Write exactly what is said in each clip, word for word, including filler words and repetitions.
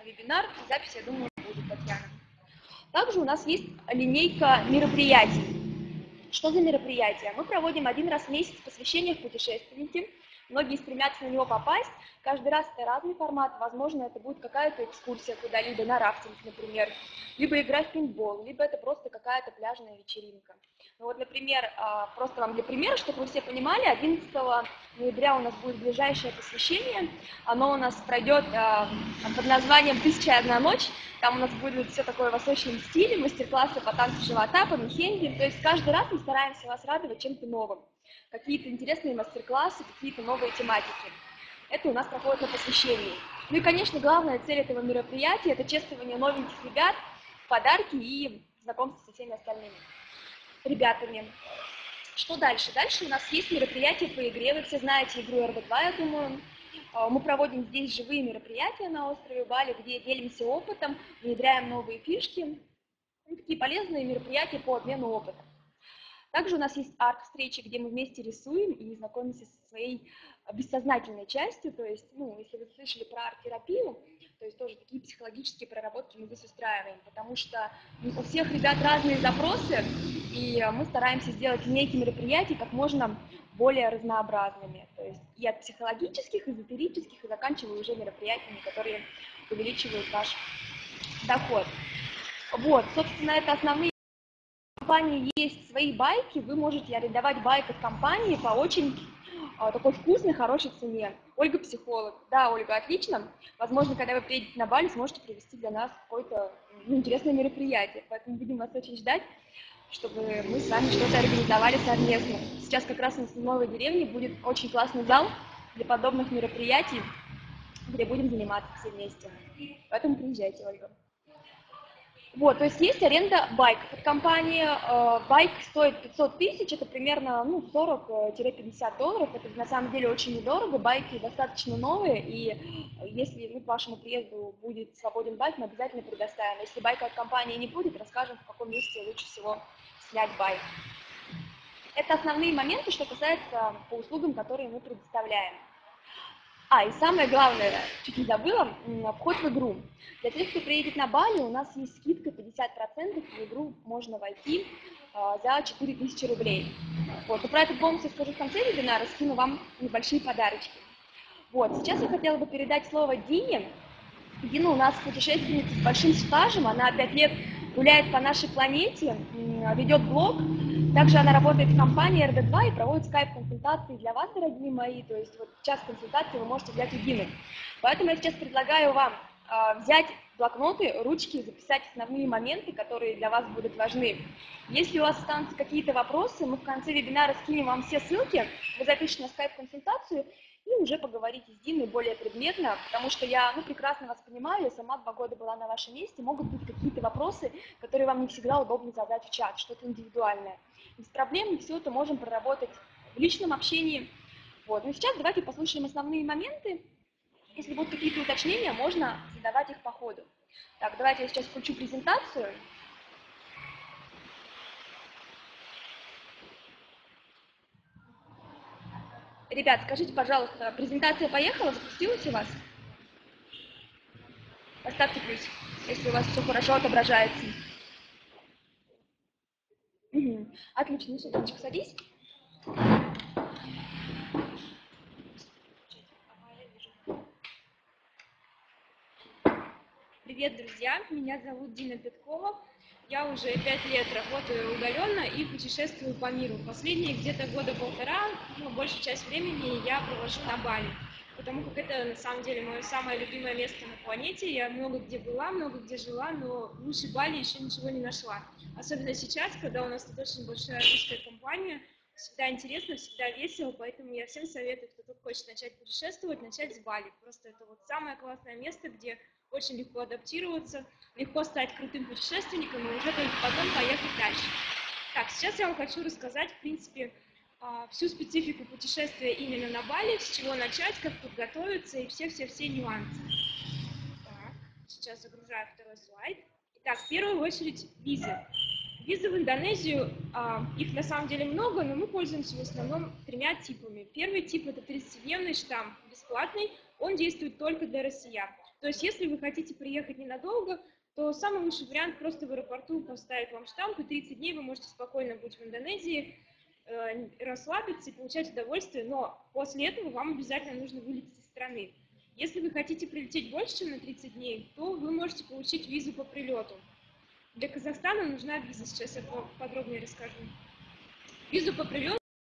вебинар, запись, я думаю, будет, Татьяна. Также у нас есть линейка мероприятий. Что за мероприятия? Мы проводим один раз в месяц посвящение в путешественники. Многие стремятся на него попасть. Каждый раз это разный формат. Возможно, это будет какая-то экскурсия куда-либо, на рафтинг, например. Либо игра в пейнтбол, либо это просто какая-то пляжная вечеринка. Ну вот, например, просто вам для примера, чтобы вы все понимали, одиннадцатого ноября у нас будет ближайшее посвящение. Оно у нас пройдет под названием «Тысяча и одна ночь». Там у нас будет все такое в восточном стиле, мастер-классы по танцу живота, по мехенге. То есть каждый раз мы стараемся вас радовать чем-то новым. Какие-то интересные мастер-классы, какие-то новые тематики. Это у нас проходит на посвящении. Ну и, конечно, главная цель этого мероприятия – это чествование новеньких ребят, подарки и знакомство со всеми остальными ребятами. Что дальше? Дальше у нас есть мероприятия по игре. Вы все знаете игру эр дэ два, я думаю. Мы проводим здесь живые мероприятия на острове Бали, где делимся опытом, внедряем новые фишки. И такие полезные мероприятия по обмену опытом. Также у нас есть арт-встречи, где мы вместе рисуем и знакомимся со своей бессознательной частью. То есть, ну, если вы слышали про арт-терапию, то есть тоже такие психологические проработки мы здесь устраиваем, потому что у всех ребят разные запросы, и мы стараемся сделать линейки мероприятий как можно более разнообразными. То есть и от психологических, эзотерических, и заканчивая уже мероприятиями, которые увеличивают ваш доход. Вот, собственно, это основные. В компании есть свои байки, вы можете арендовать байк от компании по очень а, такой вкусной, хорошей цене. Ольга психолог. Да, Ольга, отлично. Возможно, когда вы приедете на Бали, сможете провести для нас какое-то ну, интересное мероприятие. Поэтому будем вас очень ждать, чтобы мы с вами что-то организовали совместно. Сейчас как раз у нас в новой деревне будет очень классный зал для подобных мероприятий, где будем заниматься все вместе. Поэтому приезжайте, Ольга. Вот, то есть есть аренда байков от компании. Байк стоит пятьсот тысяч, это примерно ну, сорок-пятьдесят долларов. Это на самом деле очень недорого. Байки достаточно новые, и если ну, к вашему приезду будет свободен байк, мы обязательно предоставим. Если байка от компании не будет, расскажем, в каком месте лучше всего снять байк. Это основные моменты, что касается по услугам, которые мы предоставляем. А, и самое главное, чуть не забыла, вход в игру. Для тех, кто приедет на Бали, у нас есть скидка пятьдесят процентов, в игру можно войти а, за четыре тысячи рублей. Вот. Но про этот бонус я скажу в конце вебинара, скину вам небольшие подарочки. Вот. Сейчас я хотела бы передать слово Дине. Дина у нас путешественница с большим стажем, она пять лет гуляет по нашей планете, ведет блог. Также она работает в компании эр дэ два и проводит скайп-консультации для вас, дорогие мои. То есть вот час консультации вы можете взять у Дины. Поэтому я сейчас предлагаю вам э, взять блокноты, ручки, записать основные моменты, которые для вас будут важны. Если у вас останутся какие-то вопросы, мы в конце вебинара скинем вам все ссылки, вы запишите на скайп-консультацию и уже поговорите с Диной более предметно, потому что я ну, прекрасно вас понимаю, я сама два года была на вашем месте, могут быть какие-то вопросы, которые вам не всегда удобно задать в чат, что-то индивидуальное. Без проблем мы все это можем проработать в личном общении. Вот. Ну, сейчас давайте послушаем основные моменты. Если будут какие-то уточнения, можно задавать их по ходу. Так, давайте я сейчас включу презентацию. Ребят, скажите, пожалуйста, презентация поехала, запустилась у вас? Поставьте плюс, если у вас все хорошо отображается. Угу. Отлично, Светочка, садись. Привет, друзья! Меня зовут Дина Петкова. Я уже пять лет работаю удаленно и путешествую по миру. Последние где-то года полтора, ну, большую часть времени я провожу на Бали, потому как это на самом деле мое самое любимое место на планете. Я много где была, много где жила, но лучше Бали еще ничего не нашла. Особенно сейчас, когда у нас тут очень большая русская компания. Всегда интересно, всегда весело, поэтому я всем советую, кто только хочет начать путешествовать, начать с Бали. Просто это вот самое классное место, где очень легко адаптироваться, легко стать крутым путешественником и уже только потом поехать дальше. Так, сейчас я вам хочу рассказать, в принципе, всю специфику путешествия именно на Бали, с чего начать, как подготовиться и все-все-все нюансы. Так, сейчас загружаю второй слайд. Итак, в первую очередь визы. Визы в Индонезию, их на самом деле много, но мы пользуемся в основном тремя типами. Первый тип – это тридцатидневный штамп, бесплатный, он действует только для россиян. То есть, если вы хотите приехать ненадолго, то самый лучший вариант просто в аэропорту поставить вам штамп, и тридцать дней вы можете спокойно быть в Индонезии, э, расслабиться и получать удовольствие, но после этого вам обязательно нужно вылететь из страны. Если вы хотите прилететь больше, чем на тридцать дней, то вы можете получить визу по прилету. Для Казахстана нужна виза, сейчас я подробнее расскажу. Визу по прилету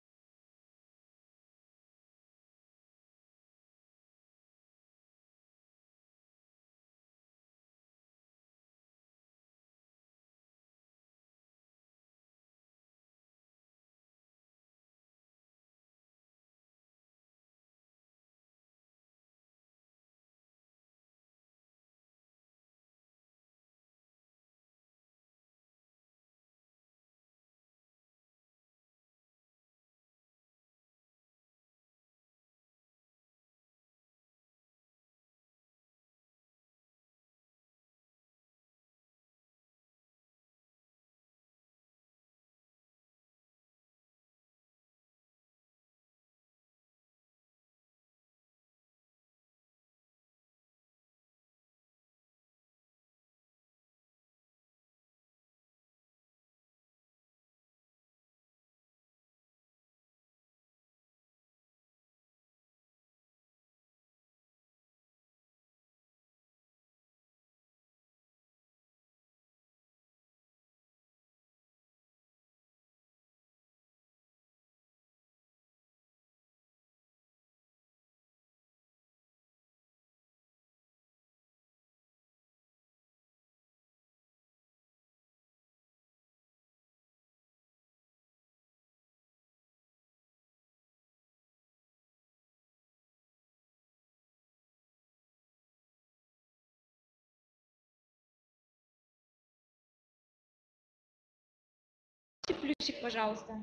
плюсик, пожалуйста.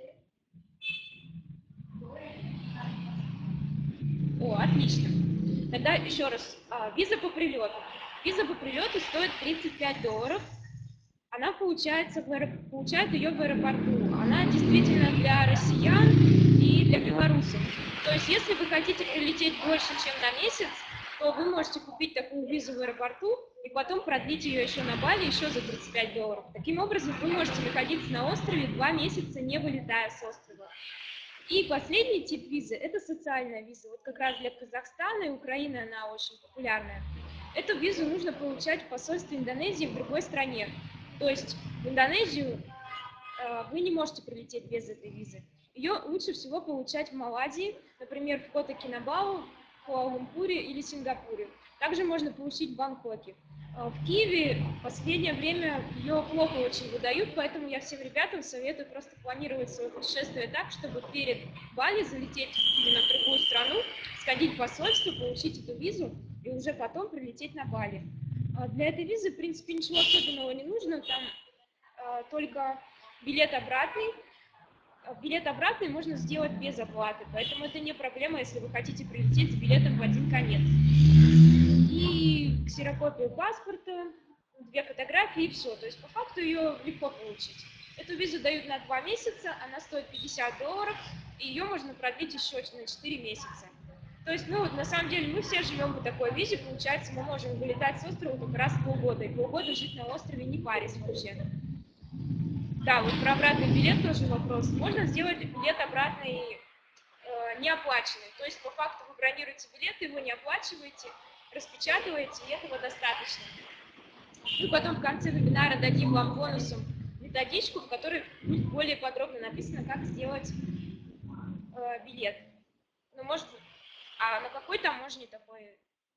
О, отлично. Тогда еще раз. Виза по прилету. Виза по прилету стоит тридцать пять долларов. Она получается в аэроп... получает ее в аэропорту. Она действительно для россиян и для белорусов. То есть, если вы хотите прилететь больше, чем на месяц, то вы можете купить такую визу в аэропорту и потом продлить ее еще на Бали еще за тридцать пять долларов. Таким образом, вы можете находиться на острове два месяца, не вылетая с острова. И последний тип визы – это социальная виза. Вот как раз для Казахстана и Украины она очень популярная. Эту визу нужно получать в посольстве Индонезии в другой стране. То есть в Индонезию э, вы не можете прилететь без этой визы. Ее лучше всего получать в Малайзии, например, в Кота-Кинабалу, Куала-Лумпуре или Сингапуре. Также можно получить в Бангкоке. В Киеве в последнее время ее плохо очень выдают, поэтому я всем ребятам советую просто планировать свое путешествие так, чтобы перед Бали залететь именно в другую страну, сходить в посольство, получить эту визу и уже потом прилететь на Бали. Для этой визы, в принципе, ничего особенного не нужно, там а, только билет обратный. Билет обратный можно сделать без оплаты, поэтому это не проблема, если вы хотите прилететь с билетом в один конец. И ксерокопию паспорта, две фотографии и все. То есть по факту ее легко получить. Эту визу дают на два месяца, она стоит пятьдесят долларов, и ее можно продлить еще на четыре месяца. То есть, ну, на самом деле, мы все живем по такой визе, получается, мы можем вылетать с острова как раз полгода, и полгода жить на острове, не парясь вообще. Да, вот про обратный билет тоже вопрос. Можно сделать билет обратный э, неоплаченный. То есть, по факту, вы бронируете билет, его не оплачиваете, распечатываете, и этого достаточно. Мы потом в конце вебинара дадим вам бонусом методичку, в которой будет более подробно написано, как сделать э, билет. Ну, может, а на какой таможне такой?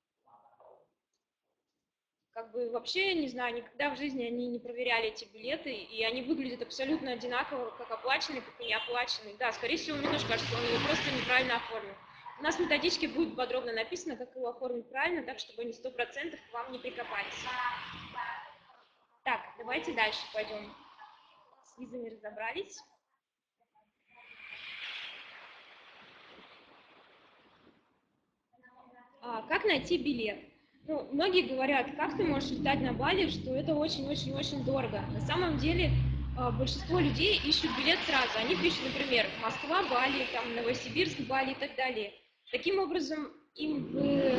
Как бы вообще, не знаю, никогда в жизни они не проверяли эти билеты, и они выглядят абсолютно одинаково, как оплаченные, как и неоплаченные. Да, скорее всего, мне тоже кажется, он его просто неправильно оформил. У нас в методичке будет подробно написано, как его оформить правильно, так, чтобы они сто процентов к вам не прикопались. Так, давайте дальше пойдем. С визами разобрались. А, как найти билет? Ну, многие говорят, как ты можешь летать на Бали, что это очень-очень-очень дорого. На самом деле, большинство людей ищут билет сразу. Они пишут, например, Москва, Бали, там, Новосибирск, Бали и так далее. Таким образом, им в поиске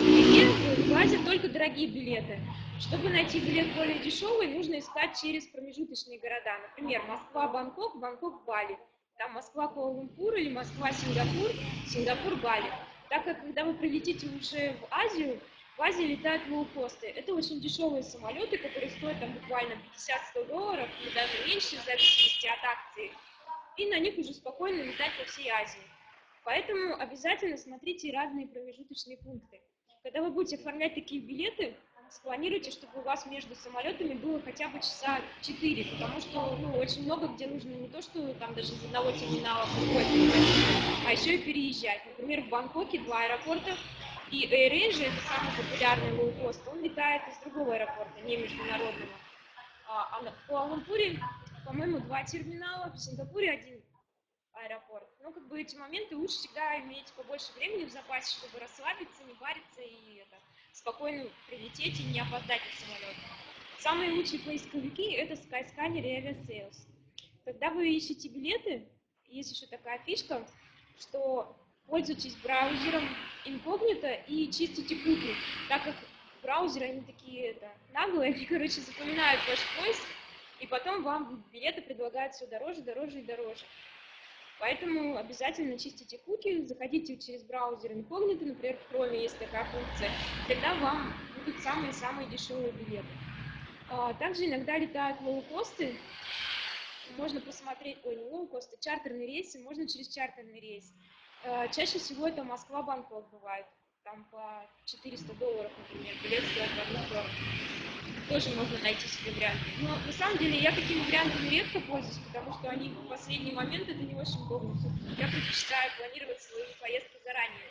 везде в Азии только дорогие билеты. Чтобы найти билет более дешевый, нужно искать через промежуточные города. Например, Москва-Бангкок, Бангкок-Бали. Там Москва-Куала-Лумпур или Москва-Сингапур, Сингапур-Бали. Так как когда вы прилетите уже в Азию, в Азии летают лоукосты. Это очень дешевые самолеты, которые стоят там буквально пятьдесят-сто долларов, или даже меньше, в зависимости от акции. И на них уже спокойно летать по всей Азии. Поэтому обязательно смотрите разные промежуточные пункты. Когда вы будете оформлять такие билеты, спланируйте, чтобы у вас между самолетами было хотя бы часа четыре, потому что ну, очень много где нужно не то, что там даже из одного терминала в другой, а еще и переезжать. Например, в Бангкоке два аэропорта, и Air Asia, это самый популярный лоукост, он летает из другого аэропорта, не международного. А в Куала-Лумпуре, по-моему, два терминала, в Сингапуре один аэропорт. Ну, как бы эти моменты лучше всегда иметь побольше времени в запасе, чтобы расслабиться, не париться и это, спокойно прилететь и не опоздать на самолет. Самые лучшие поисковики – это Skyscanner и Aviasales. Когда вы ищете билеты, есть еще такая фишка, что пользуйтесь браузером инкогнито и чистите куки, так как браузеры, они такие это, наглые, они, короче, запоминают ваш поиск, и потом вам билеты предлагают все дороже, дороже и дороже. Поэтому обязательно чистите куки, заходите через браузер инкогнито, например, в Chrome есть такая функция, тогда вам будут самые-самые дешевые билеты. Также иногда летают лоукосты, можно посмотреть, ой, не лоукосты, чартерные рейсы, можно через чартерный рейс. Чаще всего это Москва-Бангкок бывает, там по четыреста долларов, например, билет стоит в одну сторону. Тоже можно найти себе варианты. Но на самом деле я такими вариантами редко пользуюсь, потому что они в последний момент это не очень удобно. Я предпочитаю планировать свою поездку заранее.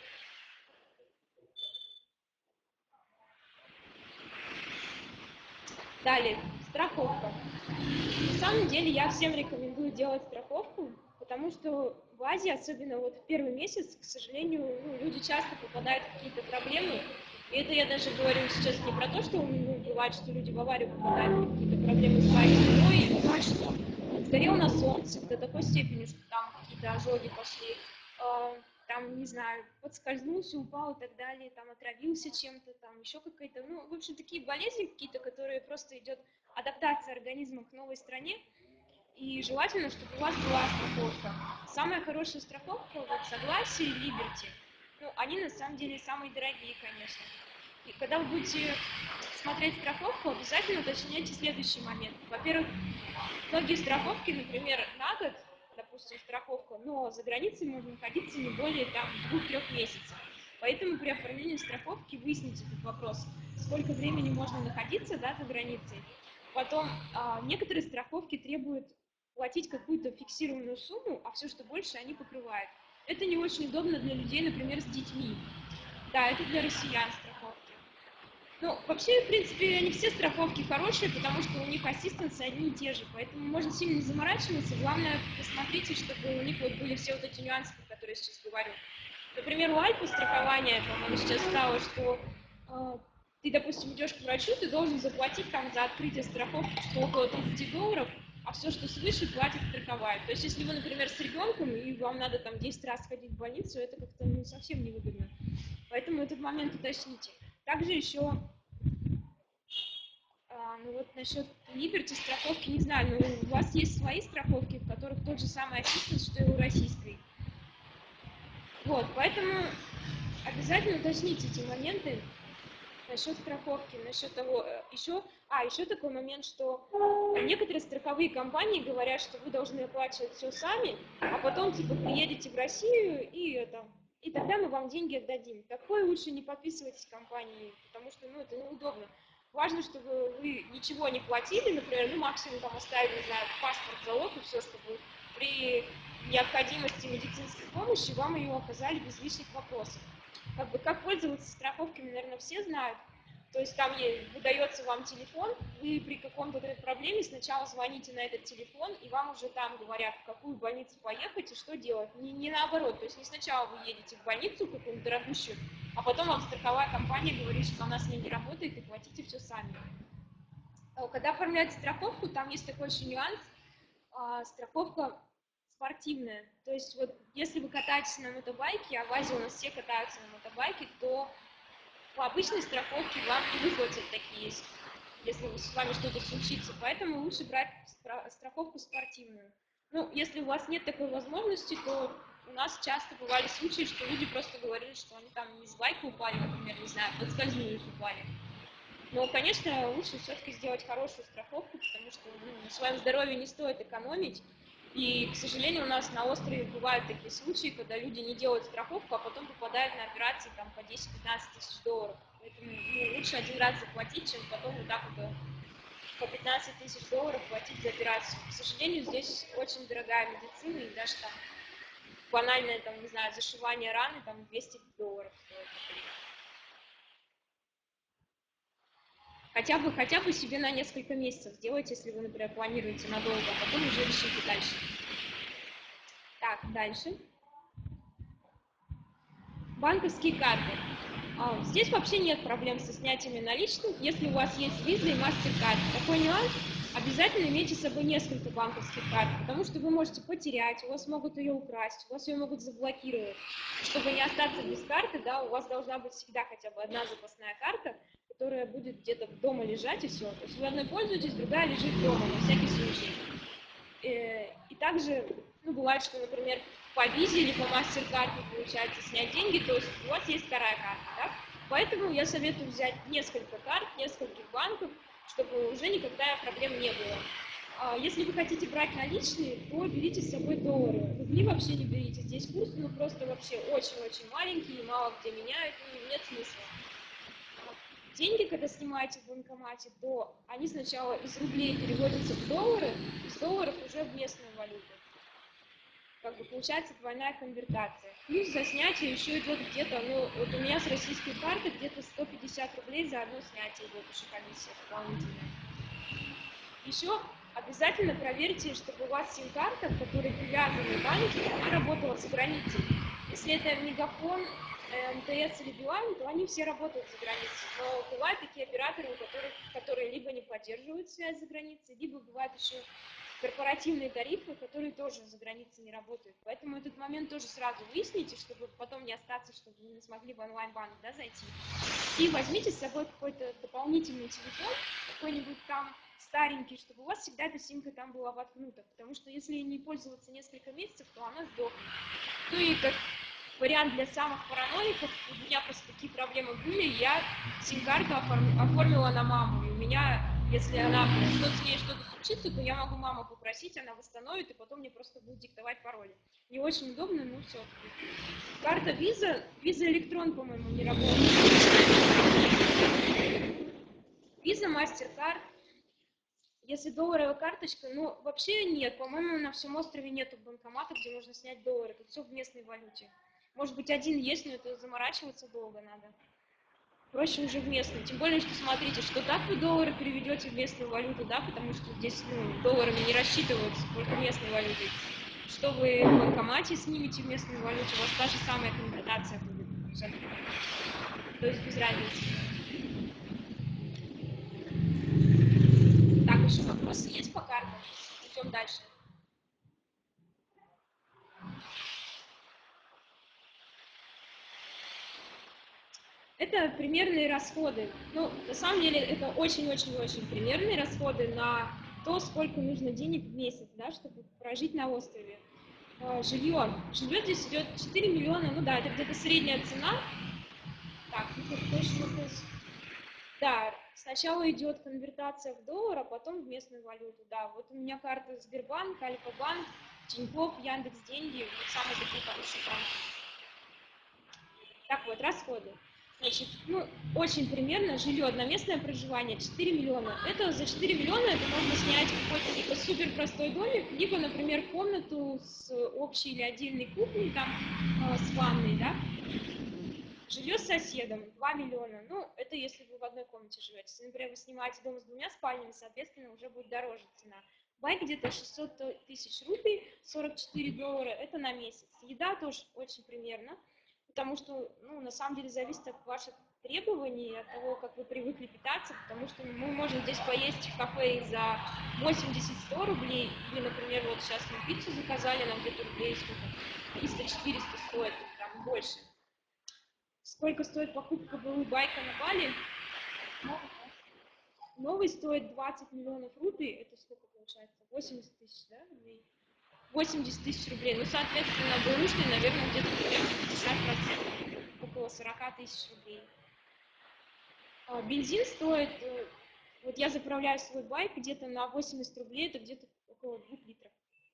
Далее, страховка. На самом деле я всем рекомендую делать страховку, потому что в Азии, особенно вот в первый месяц, к сожалению, ну, люди часто попадают в какие-то проблемы. И это я даже говорю сейчас не про то, что ну, бывает, что люди в аварию попадают в какие-то проблемы с своей семьей, и бывает, что сгорел на солнце до такой степени, что там какие-то ожоги пошли, э, там, не знаю, подскользнулся, упал и так далее, там отравился чем-то, там еще какая-то, ну, в общем, такие болезни какие-то, которые просто идет адаптация организма к новой стране, и желательно, чтобы у вас была страховка. Самая хорошая страховка, вот Согласие и Liberty, ну, они на самом деле самые дорогие, конечно. И когда вы будете смотреть страховку, обязательно уточняйте следующий момент. Во-первых, многие страховки, например, на год, допустим, страховка, но за границей можно находиться не более там двух-трех месяцев. Поэтому при оформлении страховки выясните этот вопрос, сколько времени можно находиться, да, за границей. Потом а, некоторые страховки требуют платить какую-то фиксированную сумму, а все, что больше, они покрывают. Это не очень удобно для людей, например, с детьми. Да, это для россиян страховки. Ну, вообще, в принципе, они все страховки хорошие, потому что у них ассистенсы одни и те же, поэтому можно сильно не заморачиваться. Главное, посмотрите, чтобы у них вот были все вот эти нюансы, про которые я сейчас говорю. Например, у Альфа страхования, по-моему, сейчас стало, что э, ты, допустим, идешь к врачу, ты должен заплатить там за открытие страховки что около тридцать долларов, а все, что свыше, платит страховая. То есть, если вы, например, с ребенком, и вам надо там десять раз ходить в больницу, это как-то ну, совсем невыгодно. Поэтому этот момент уточните. Также еще, а, ну вот насчет Liberty страховки, не знаю, но у вас есть свои страховки, в которых тот же самый ассистент, что и у российской. Вот, поэтому обязательно уточните эти моменты насчет страховки, насчет того, еще, а, еще такой момент, что некоторые страховые компании говорят, что вы должны оплачивать все сами, а потом, типа, приедете в Россию и это, и тогда мы вам деньги отдадим. Такое лучше не подписывайтесь компанией, потому что, ну, это неудобно. Важно, чтобы вы ничего не платили, например, ну, максимум там оставили, не знаю, паспорт, залог и все, чтобы при необходимости медицинской помощи вам ее оказали без лишних вопросов. Как бы, как пользоваться страховками, наверное, все знают. То есть там выдается вам телефон, вы при каком-то проблеме сначала звоните на этот телефон, и вам уже там говорят, в какую больницу поехать и что делать. Не, не наоборот, то есть не сначала вы едете в больницу какую-то дорогущую, а потом вам страховая компания говорит, что она с ней не работает, и платите все сами. Когда оформляете страховку, там есть такой еще нюанс, страховка спортивная. То есть вот если вы катаетесь на мотобайке, а в Азии у нас все катаются на мотобайке, то по обычной страховке вам не выплатят такие, если с вами что-то случится, поэтому лучше брать страховку спортивную. Ну, если у вас нет такой возможности, то у нас часто бывали случаи, что люди просто говорили, что они там не с байка упали, например, не знаю, подскользнулись, упали. Но, конечно, лучше все-таки сделать хорошую страховку, потому что ну, на своем здоровье не стоит экономить. И, к сожалению, у нас на острове бывают такие случаи, когда люди не делают страховку, а потом попадают на операции там, по десять-пятнадцать тысяч долларов. Поэтому ну, лучше один раз заплатить, чем потом вот так вот по пятнадцать тысяч долларов платить за операцию. К сожалению, здесь очень дорогая медицина, и даже там банальное, там, не знаю, зашивание раны, там, двести долларов стоит. Хотя бы, хотя бы себе на несколько месяцев сделайте, если вы, например, планируете надолго, а потом уже решите дальше. Так, дальше. Банковские карты. Здесь вообще нет проблем со снятиями наличных, если у вас есть Visa и MasterCard. Такой нюанс: обязательно имейте с собой несколько банковских карт, потому что вы можете потерять, у вас могут ее украсть, у вас ее могут заблокировать. Чтобы не остаться без карты, да, у вас должна быть всегда хотя бы одна запасная карта, которая будет где-то дома лежать, и все. То есть вы одной пользуетесь, другая лежит дома, на всякий случай. И также, ну, бывает, что, например, по Visa или по MasterCard не получается снять деньги, то есть у вас есть вторая карта, да? Поэтому я советую взять несколько карт, нескольких банков, чтобы уже никогда проблем не было. Если вы хотите брать наличные, то берите с собой доллары. Рубли вообще не берите, здесь курс, ну, просто вообще очень-очень маленький, мало где меняют, ну, нет смысла. Деньги, когда снимаете в банкомате, то они сначала из рублей переводятся в доллары, из долларов уже в местную валюту. Как бы получается двойная конвертация. Плюс за снятие еще идет где-то, ну, вот у меня с российской карты где-то сто пятьдесят рублей за одно снятие идет, еще комиссия дополнительная. Еще обязательно проверьте, чтобы у вас сим-карта, к которой привязаны банки, она работала за границей. Если это Мегафон, МТС или Билайн, то они все работают за границей. Но бывают такие операторы, у которых, которые либо не поддерживают связь за границей, либо бывают еще корпоративные тарифы, которые тоже за границей не работают. Поэтому этот момент тоже сразу выясните, чтобы потом не остаться, чтобы вы не смогли в онлайн-банк, да, зайти. И возьмите с собой какой-то дополнительный телефон, какой-нибудь там старенький, чтобы у вас всегда эта симка там была воткнута. Потому что если не пользоваться несколько месяцев, то она сдохнет. Ну и как вариант для самых параноиков, у меня просто такие проблемы были, я сим-карту оформила на маму, и у меня, если она, что с ней что-то случится, то я могу маму попросить, она восстановит, и потом мне просто будет диктовать пароли. Не очень удобно, но все. Карта Visa, Visa Electron, по-моему, не работает. Visa, MasterCard. Если долларовая карточка, ну, вообще нет, по-моему, на всем острове нету банкомата, где можно снять доллары, тут все в местной валюте. Может быть, один есть, но это заморачиваться долго надо. Проще уже в местную. Тем более, что смотрите, что так вы доллары переведете в местную валюту, да, потому что здесь, ну, долларами не рассчитываются, только местной валютой. Что вы в банкомате снимете в местную валюту, у вас та же самая конвертация будет. То есть без разницы. Так, еще вопросы есть по картам? Идем дальше. Это примерные расходы. Ну, на самом деле, это очень-очень-очень примерные расходы на то, сколько нужно денег в месяц, да, чтобы прожить на острове. Жилье. Жилье здесь идет четыре миллиона, ну да, это где-то средняя цена. Так, ну точно. Да, сначала идет конвертация в доллар, а потом в местную валюту. Да, вот у меня карта Сбербанк, Альфа-банк, Тинькофф, Яндекс.Деньги, вот самые такие хорошие банки. Так вот, расходы. Значит, ну, очень примерно жилье, одноместное проживание, четыре миллиона. Это за четыре миллиона это можно снять какой-то либо супер простой домик, либо, например, комнату с общей или отдельной кухней, там, э, с ванной, да. Жилье с соседом, два миллиона. Ну, это если вы в одной комнате живете. Если, например, вы снимаете дом с двумя спальнями, соответственно, уже будет дороже цена. Бай где-то шестьсот тысяч рублей, сорок четыре доллара, это на месяц. Еда тоже очень примерно. Потому что, ну, на самом деле, зависит от ваших требований, от того, как вы привыкли питаться, потому что мы можем здесь поесть в кафе и за восемьдесят-сто рублей, или, например, вот сейчас мы пиццу заказали, нам где-то рублей сколько, триста-четыреста стоит, там больше. Сколько стоит покупка БУ байка на Бали? Новый стоит двадцать миллионов рупий, это сколько получается? восемьдесят тысяч, да, рублей? восемьдесят тысяч рублей. Ну, соответственно, бэушный, наверное, где-то пятьдесят процентов, около сорок тысяч рублей. А бензин стоит, вот я заправляю свой байк где-то на восемьдесят рублей, это где-то около двух литров.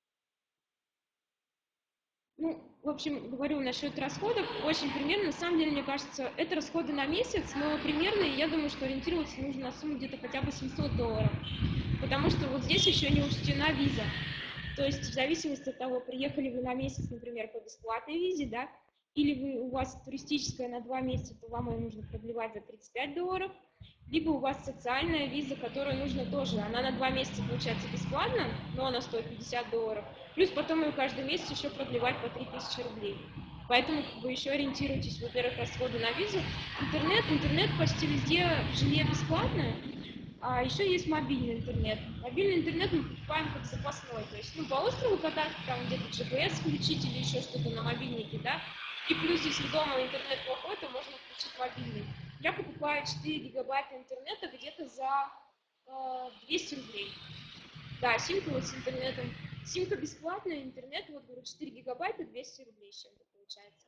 Ну, в общем, говорю насчет расходов, очень примерно, на самом деле, мне кажется, это расходы на месяц, но примерно, я думаю, что ориентироваться нужно на сумму где-то хотя бы семьсот долларов, потому что вот здесь еще не учтена виза, то есть в зависимости от того, приехали вы на месяц, например, по бесплатной визе, да, или вы, у вас туристическая на два месяца, то вам ее нужно продлевать за тридцать пять долларов, либо у вас социальная виза, которую нужно тоже, она на два месяца получается бесплатно, но она стоит пятьдесят долларов, плюс потом ее каждый месяц еще продлевать по три тысячи рублей. Поэтому как бы еще ориентируйтесь, во-первых, расходы на визу. Интернет, интернет почти везде в жилье бесплатно, а еще есть мобильный интернет. Мобильный интернет мы покупаем как запасной, то есть ну, по острову кататься, там где-то джи пи эс включить или еще что-то на мобильнике, да, и плюс, если дома интернет плохой, то можно включить мобильный. Я покупаю четыре гигабайта интернета где-то за э, двести рублей. Да, симка вот с интернетом. Симка бесплатная, интернет, вот говорю, четыре гигабайта, двести рублей с чем-то получается.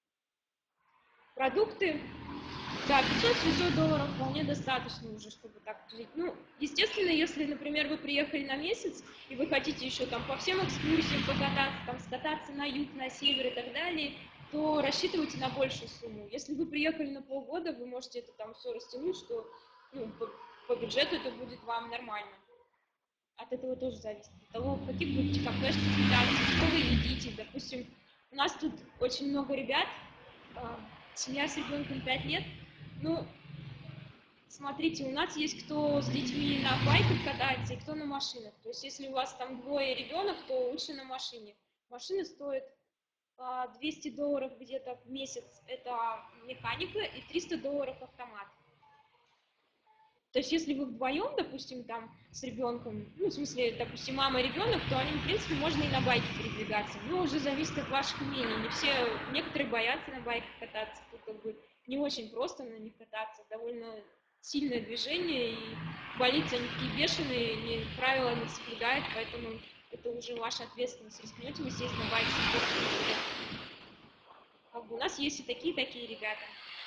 Продукты, да, пятьсот-семьсот долларов вполне достаточно уже, чтобы так жить. Ну, естественно, если, например, вы приехали на месяц, и вы хотите еще там по всем экскурсиям покататься, там скататься на юг, на север и так далее, то рассчитывайте на большую сумму. Если вы приехали на полгода, вы можете это там все растянуть, что ну, по, по бюджету это будет вам нормально. От этого тоже зависит. От того, в каких будете кафешках питаться, что вы едите. Допустим, у нас тут очень много ребят, семья с ребенком пять лет. Ну, смотрите, у нас есть кто с детьми на байках катается и кто на машинах. То есть, если у вас там двое ребенок, то лучше на машине. Машина стоит двести долларов где-то в месяц, это механика, и триста долларов автомат. То есть, если вы вдвоем, допустим, там с ребенком, ну, в смысле, допустим, мама и ребенок, то они, в принципе, можно и на байке передвигаться. Но уже зависит от ваших умений. Не все, некоторые боятся на байках кататься, тут как бы не очень просто на них кататься, довольно сильное движение, и болицы они такие бешеные, не, правила не соблюдают, поэтому это уже ваша ответственность, рискнете вы сесть на байк. Как бы у нас есть и такие, такие ребята.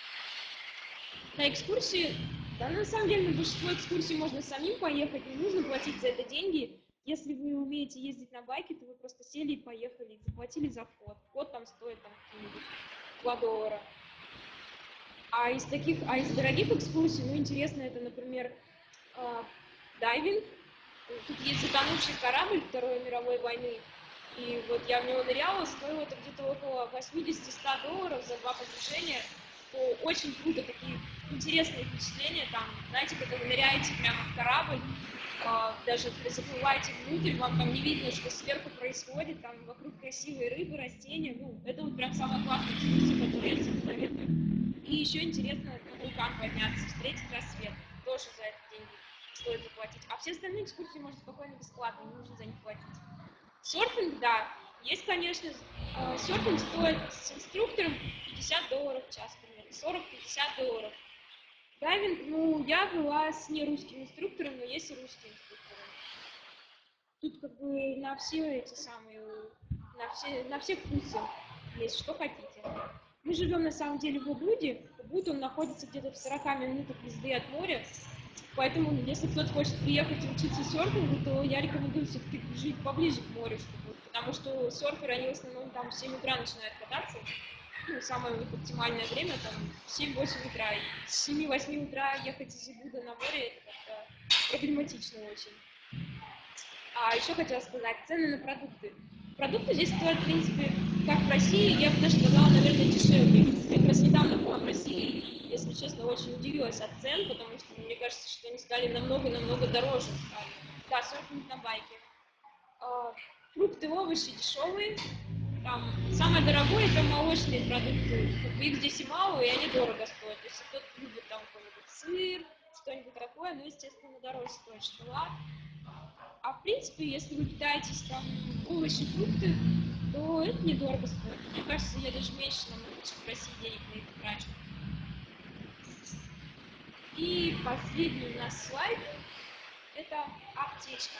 На экскурсии, да, на самом деле на большинство экскурсий можно самим поехать, не нужно платить за это деньги. Если вы умеете ездить на байке, то вы просто сели и поехали, заплатили за вход. Вход там стоит там какие-нибудь два доллара. А из таких, а из дорогих экскурсий, ну, интересно, это, например, э, дайвинг. Тут есть затонувший корабль Второй мировой войны. И вот я в него ныряла, стоило это где-то около восемьдесят-сто долларов за два погружения. То очень круто, такие интересные впечатления. Там, знаете, когда вы ныряете прямо в корабль, э, даже заплываете внутрь, вам там не видно, что сверху происходит, там вокруг красивые рыбы, растения. Ну, это вот прям самая классная экскурсия, которую я себе советую. И еще интересно на вулкан подняться, встретить рассвет. Тоже за это деньги стоит заплатить. А все остальные экскурсии можно спокойно бесплатно, не нужно за них платить. Серфинг, да, есть, конечно, э, серфинг стоит с инструктором пятьдесят долларов в час, примерно, сорок-пятьдесят долларов. Дайвинг, ну, я была с нерусским инструктором, но есть и русские инструкторы. Тут как бы на все эти самые, на все, на все вкусы есть, что хотите. Мы живем на самом деле в Убуде. Убуд, он находится где-то в сорока минутах езды от моря. Поэтому, если кто-то хочет приехать и учиться серфингу, то я рекомендую все-таки жить поближе к морю, чтобы, потому что серферы, они в основном там в семь утра начинают кататься. Ну, самое у них оптимальное время, там, в семь-восемь утра. И с семи-восьми утра ехать из Убуда на море, это как-то проблематично очень. А еще хотела сказать, цены на продукты. Продукты здесь стоят, в принципе, как в России, я бы даже сказала, наверное, дешевле. Я как раз недавно была в России, и, если честно, очень удивилась от цен, потому что мне кажется, что они стали намного-намного дороже. Да, серфинг на байке. А, фрукты, овощи дешевые. Там самое дорогое это молочные продукты. Их здесь и мало, и они дорого стоят. Если кто-то любит там какой-нибудь сыр, что-нибудь такое, ну, естественно, дороже стоит шоколад. А в принципе, если вы питаетесь там овощи, фрукты, то это недорого стоит. Мне кажется, я даже меньше намного, чем в России денег на это трачу. И последний у нас слайд – это аптечка.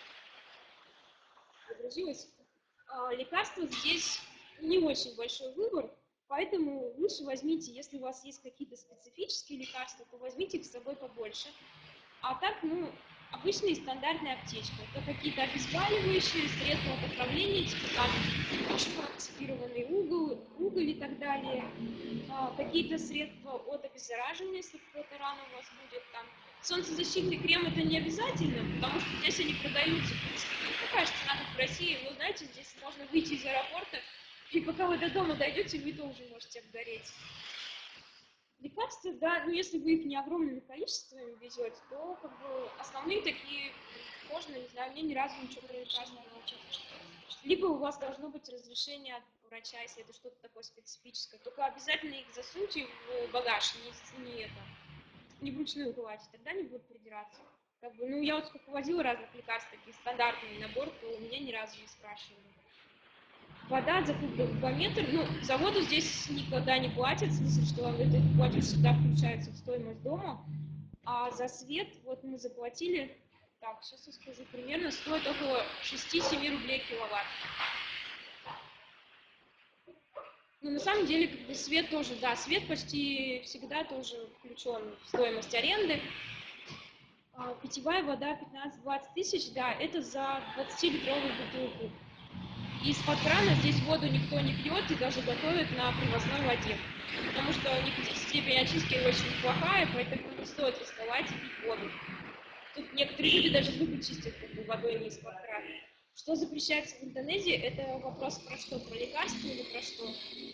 Загрузилось. Лекарства здесь не очень большой выбор, поэтому лучше возьмите, если у вас есть какие-то специфические лекарства, то возьмите их с собой побольше. А так, ну, обычная и стандартная аптечка. Это какие-то обезболивающие, средства от отравления, типа там активированный уголь, уголь и так далее. А, какие-то средства от обеззараживания, если какая-то рана у вас будет. Там солнцезащитный крем это не обязательно, потому что здесь они продаются. В принципе, не такая же цена, как в России. Но знаете, здесь можно выйти из аэропорта, и пока вы до дома дойдете, вы тоже можете обгореть. Лекарства, да, ну если вы их не огромными количествами везете, то как бы основные такие можно, не знаю, мне ни разу ничего про лекарства не научилось. Либо у вас должно быть разрешение от врача, если это что-то такое специфическое. Только обязательно их засуньте в багаж, не, не это, не вручную кладите, тогда не будут придираться. Как бы, ну я вот сколько возила разных лекарств, такие стандартный набор, то у меня ни разу не спрашивали. Вода за кубометр, ну, за воду здесь никогда не платят, в смысле, что это платеж всегда включается в стоимость дома, а за свет, вот мы заплатили, так, сейчас я скажу, примерно стоит около шесть-семь рублей киловатт. Ну, на самом деле, как бы свет тоже, да, свет почти всегда тоже включен в стоимость аренды. А, питьевая вода пятнадцать-двадцать тысяч, да, это за двадцатилитровую бутылку. Из-под крана здесь воду никто не пьет и даже готовят на привозной воде, потому что у них степень очистки очень плохая, поэтому не стоит рисковать и пить воду. Тут некоторые люди даже зубы чистят как бы, водой не из-под крана. Что запрещается в Индонезии, это вопрос про что? Про лекарства или про что?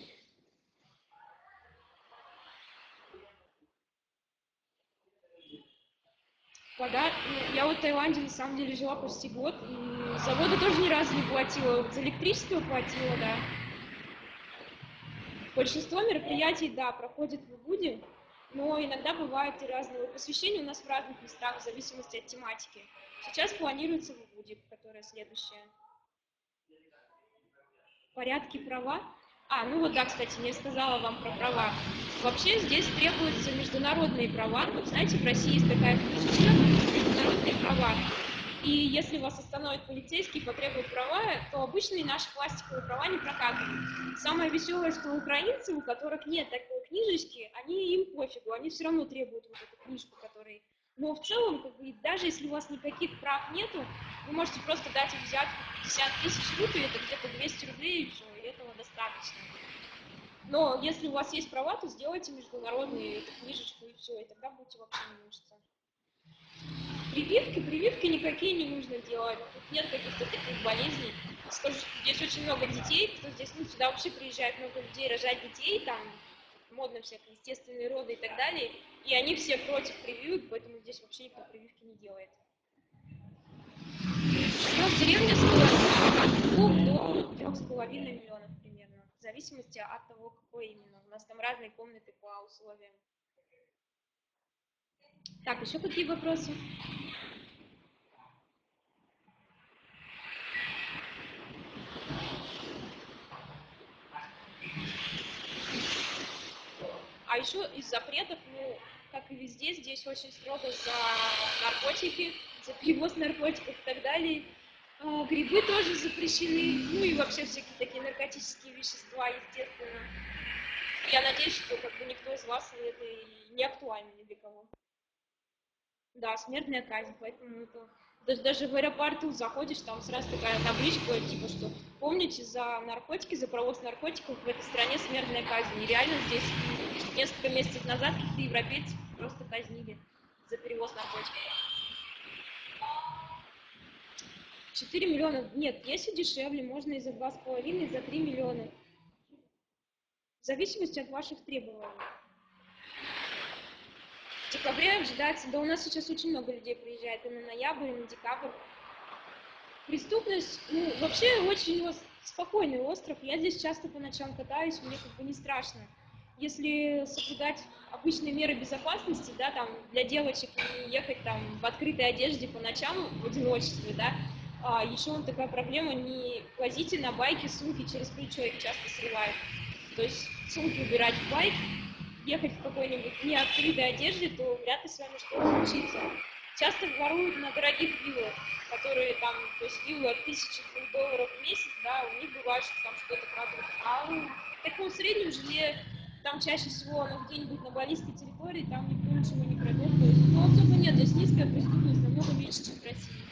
Вода, ну, я вот в Таиланде на самом деле жила почти год, и за воду тоже ни разу не платила, за электричество платила, да. Большинство мероприятий, да, проходят в Убуде, но иногда бывают и разные посвящения у нас в разных местах, в зависимости от тематики. Сейчас планируется в Убуде, которая следующая. Порядки права. А, ну вот да, кстати, не сказала вам про права. Вообще здесь требуются международные права. Вот знаете, в России есть такая книжечка «Международные права». И если вас остановит полицейский и потребует права, то обычные наши пластиковые права не прокатывают. Самое веселое, что украинцы, у которых нет такой книжечки, они им пофигу, они все равно требуют вот эту книжку, которая... Но в целом, как бы, даже если у вас никаких прав нету, вы можете просто дать им взятку пятьдесят тысяч рупий, это где-то двести рублей, и все, и этого достаточно. Но если у вас есть права, то сделайте международную эту книжечку, и все, и тогда будете вообще не мучиться. Прививки, прививки никакие не нужно делать, тут нет каких-то таких болезней. Скажу, что здесь очень много детей, кто здесь, ну, сюда вообще приезжает много людей рожать детей, там модно всякие естественные роды и так далее, и они все против прививок, поэтому здесь вообще никто прививки не делает. У нас деревня стоит от двух до трех с половиной миллионов примерно, в зависимости от того, какой именно. У нас там разные комнаты по условиям. Так, еще какие вопросы? А еще из запретов, ну, как и везде, здесь очень строго за наркотики, за перевоз наркотиков и так далее. А, грибы тоже запрещены, ну и вообще всякие такие наркотические вещества, естественно. Я надеюсь, что как бы никто из вас это не актуально ни для кого. Да, смертная казнь, поэтому это... Даже, даже в аэропорту заходишь, там сразу такая табличка, типа, что помните, за наркотики, за провоз наркотиков в этой стране смертная казнь. И реально здесь несколько месяцев назад каких-то европейцев просто казнили за перевоз наркотиков. четыре миллиона. Нет, есть и дешевле, можно и за два с половиной, и за три миллиона. В зависимости от ваших требований. В декабре ожидается, да у нас сейчас очень много людей приезжает и на ноябрь, и на декабрь. Преступность, ну, вообще очень спокойный остров. Я здесь часто по ночам катаюсь, мне как бы не страшно. Если соблюдать обычные меры безопасности, да, там, для девочек не ехать там в открытой одежде по ночам в одиночестве, да, а еще вот такая проблема, не возите на байке сумки через плечо, их часто срывают. То есть сумки убирать в байк, ехать в какой-нибудь неоткрытой одежде, то вряд ли с вами что-то случится. Часто воруют на дорогих виллах, которые там, то есть виллы от тысячи долларов в месяц, да, у них бывает, что там что-то крадут. А в таком среднем жилье, там чаще всего оно где-нибудь на балийской территории, там никто ничего не крадет, то есть, ну, особо нет, то есть низкая преступность намного меньше, чем в России.